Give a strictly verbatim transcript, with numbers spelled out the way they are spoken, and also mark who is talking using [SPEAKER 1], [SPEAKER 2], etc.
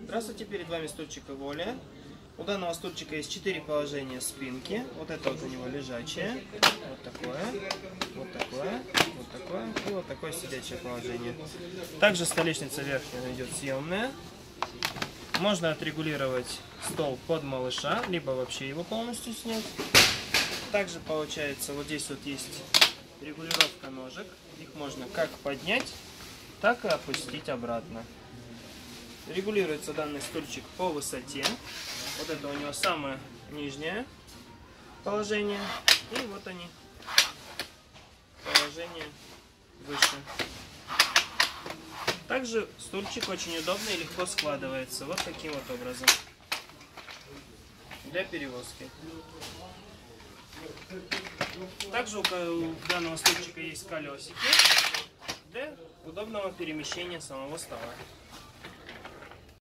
[SPEAKER 1] Здравствуйте, перед вами стульчик Эволия. У данного стульчика есть четыре положения спинки. Вот это вот у него лежачее, вот такое, вот такое, вот такое и вот такое сидячее положение. Также столешница верхняя идет съемная. Можно отрегулировать стол под малыша, либо вообще его полностью снять. Также получается, вот здесь вот есть регулировка ножек. Их можно как поднять, так и опустить обратно. Регулируется данный стульчик по высоте. Вот это у него самое нижнее положение. И вот они, положение выше. Также стульчик очень удобный и легко складывается. Вот таким вот образом. Для перевозки. Также у данного стульчика есть колесики для удобного перемещения самого стола.